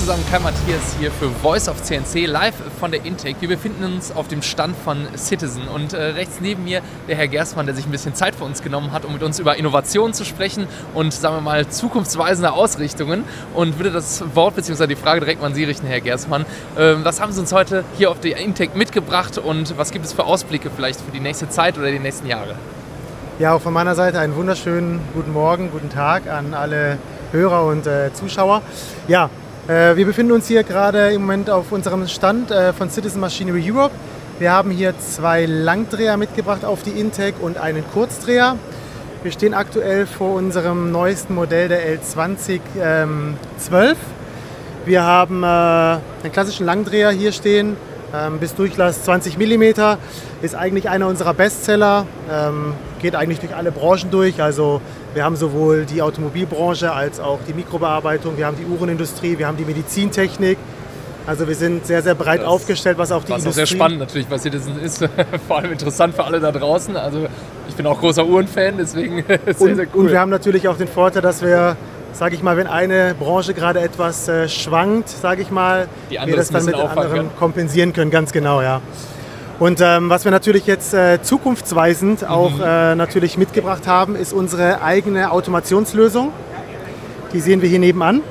zusammen, Kai Matthias hier für Voice of CNC, live von der Intec. Wir befinden uns auf dem Stand von Citizen und rechts neben mir der Herr Gerstmann, der sich ein bisschen Zeit für uns genommen hat, um mit uns über Innovationen zu sprechen und, sagen wir mal, zukunftsweisende Ausrichtungen. Und würde das Wort bzw. die Frage direkt mal an Sie richten, Herr Gerstmann. Was haben Sie uns heute hier auf der Intec mitgebracht und was gibt es für Ausblicke vielleicht für die nächste Zeit oder die nächsten Jahre? Ja, auch von meiner Seite einen wunderschönen guten Morgen, guten Tag an alle Hörer und Zuschauer. Ja, wir befinden uns hier gerade im Moment auf unserem Stand von Citizen Machinery Europe. Wir haben hier zwei Langdreher mitgebracht auf die Intec und einen Kurzdreher. Wir stehen aktuell vor unserem neuesten Modell der L20 12. Wir haben einen klassischen Langdreher hier stehen, bis Durchlass 20 mm, ist eigentlich einer unserer Bestseller, geht eigentlich durch alle Branchen durch. Also wir haben sowohl die Automobilbranche als auch die Mikrobearbeitung, wir haben die Uhrenindustrie, wir haben die Medizintechnik. Also wir sind sehr, sehr breit aufgestellt, was auch die Industrie... Was auch sehr spannend natürlich, was hier ist, vor allem interessant für alle da draußen. Also ich bin auch großer Uhrenfan, deswegen sehr, sehr cool. Und wir haben natürlich auch den Vorteil, dass wir, sage ich mal, wenn eine Branche gerade etwas schwankt, sage ich mal, wir das dann mit den anderen kompensieren können, ganz genau, ja. Und was wir natürlich jetzt zukunftsweisend auch natürlich mitgebracht haben, ist unsere eigene Automationslösung. Die sehen wir hier nebenan.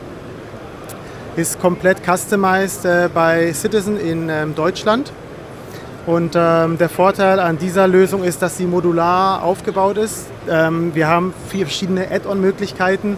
Ist komplett customized bei Citizen in Deutschland. Und der Vorteil an dieser Lösung ist, dass sie modular aufgebaut ist. Wir haben 4 verschiedene Add-on-Möglichkeiten.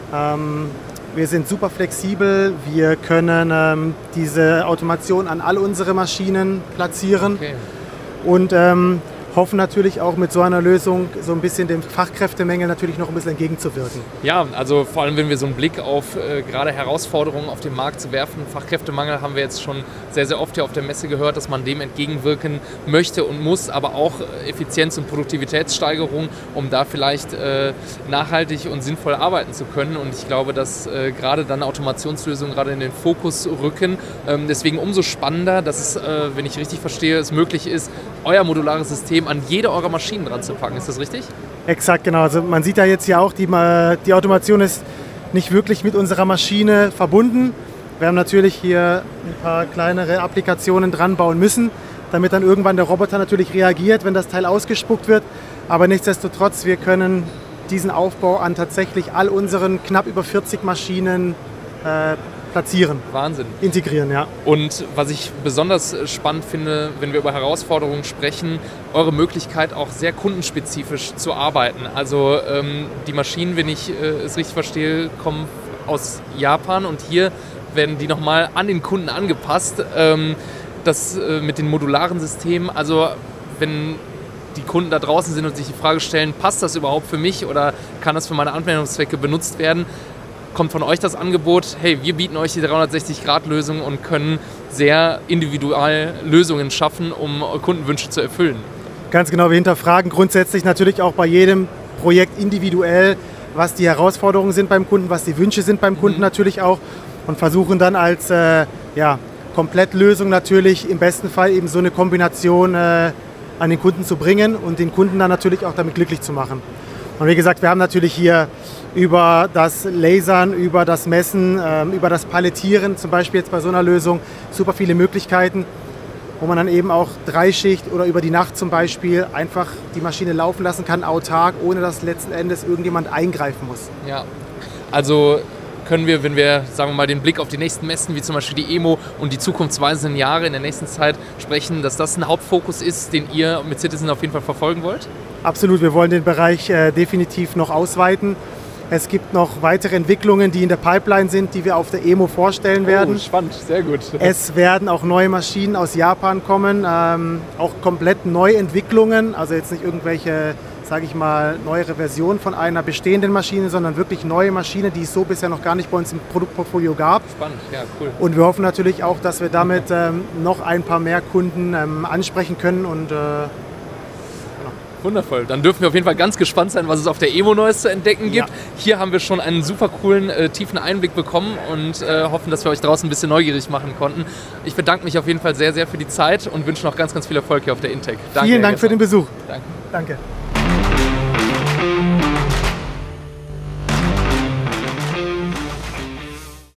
Wir sind super flexibel. Wir können diese Automation an all unsere Maschinen platzieren. Okay. Und hoffen natürlich auch mit so einer Lösung so ein bisschen dem Fachkräftemangel natürlich noch ein bisschen entgegenzuwirken. Ja, also vor allem wenn wir so einen Blick auf gerade Herausforderungen auf dem Markt zu werfen, Fachkräftemangel haben wir jetzt schon sehr, sehr oft hier auf der Messe gehört, dass man dem entgegenwirken möchte und muss, aber auch Effizienz- und Produktivitätssteigerung, um da vielleicht nachhaltig und sinnvoll arbeiten zu können. Und ich glaube, dass gerade dann Automationslösungen gerade in den Fokus rücken. Deswegen umso spannender, dass es, wenn ich richtig verstehe, es möglich ist, euer modulares System an jede eurer Maschinen dran zu packen. Ist das richtig? Exakt, genau. Also man sieht ja jetzt hier auch, die Automation ist nicht wirklich mit unserer Maschine verbunden. Wir haben natürlich hier ein paar kleinere Applikationen dran bauen müssen, damit dann irgendwann der Roboter natürlich reagiert, wenn das Teil ausgespuckt wird. Aber nichtsdestotrotz, wir können diesen Aufbau an tatsächlich all unseren knapp über 40 Maschinen platzieren. Wahnsinn. Integrieren, ja. Und was ich besonders spannend finde, wenn wir über Herausforderungen sprechen, eure Möglichkeit auch sehr kundenspezifisch zu arbeiten. Also die Maschinen, wenn ich es richtig verstehe, kommen aus Japan und hier werden die nochmal an den Kunden angepasst. Das mit den modularen Systemen, also wenn die Kunden da draußen sind und sich die Frage stellen, passt das überhaupt für mich oder kann das für meine Anwendungszwecke benutzt werden, kommt von euch das Angebot, hey, wir bieten euch die 360-Grad-Lösung und können sehr individuell Lösungen schaffen, um Kundenwünsche zu erfüllen. Ganz genau, wir hinterfragen grundsätzlich natürlich auch bei jedem Projekt individuell, was die Herausforderungen sind beim Kunden, was die Wünsche sind beim Kunden natürlich auch und versuchen dann als Komplettlösung natürlich im besten Fall eben so eine Kombination an den Kunden zu bringen und den Kunden dann natürlich auch damit glücklich zu machen. Und wie gesagt, wir haben natürlich hier über das Lasern, über das Messen, über das Palettieren, zum Beispiel jetzt bei so einer Lösung, super viele Möglichkeiten, wo man dann eben auch Dreischicht oder über die Nacht zum Beispiel einfach die Maschine laufen lassen kann, autark, ohne dass letzten Endes irgendjemand eingreifen muss. Ja, also können wir, wenn wir, sagen wir mal, den Blick auf die nächsten Messen, wie zum Beispiel die EMO und die zukunftsweisenden Jahre in der nächsten Zeit sprechen, dass das ein Hauptfokus ist, den ihr mit Citizen auf jeden Fall verfolgen wollt? Absolut, wir wollen den Bereich definitiv noch ausweiten. Es gibt noch weitere Entwicklungen, die in der Pipeline sind, die wir auf der EMO vorstellen werden. Oh, spannend, sehr gut. Es werden auch neue Maschinen aus Japan kommen, auch komplett Neuentwicklungen, also jetzt nicht irgendwelche, sage ich mal, neuere Versionen von einer bestehenden Maschine, sondern wirklich neue Maschinen, die es so bisher noch gar nicht bei uns im Produktportfolio gab. Spannend, ja, cool. Und wir hoffen natürlich auch, dass wir damit noch ein paar mehr Kunden ansprechen können und wundervoll. Dann dürfen wir auf jeden Fall ganz gespannt sein, was es auf der EMO Neues zu entdecken gibt. Ja. Hier haben wir schon einen super coolen, tiefen Einblick bekommen und hoffen, dass wir euch draußen ein bisschen neugierig machen konnten. Ich bedanke mich auf jeden Fall sehr, sehr für die Zeit und wünsche noch ganz, ganz viel Erfolg hier auf der Intec. Danke. Vielen Dank für den Besuch. Danke. Danke.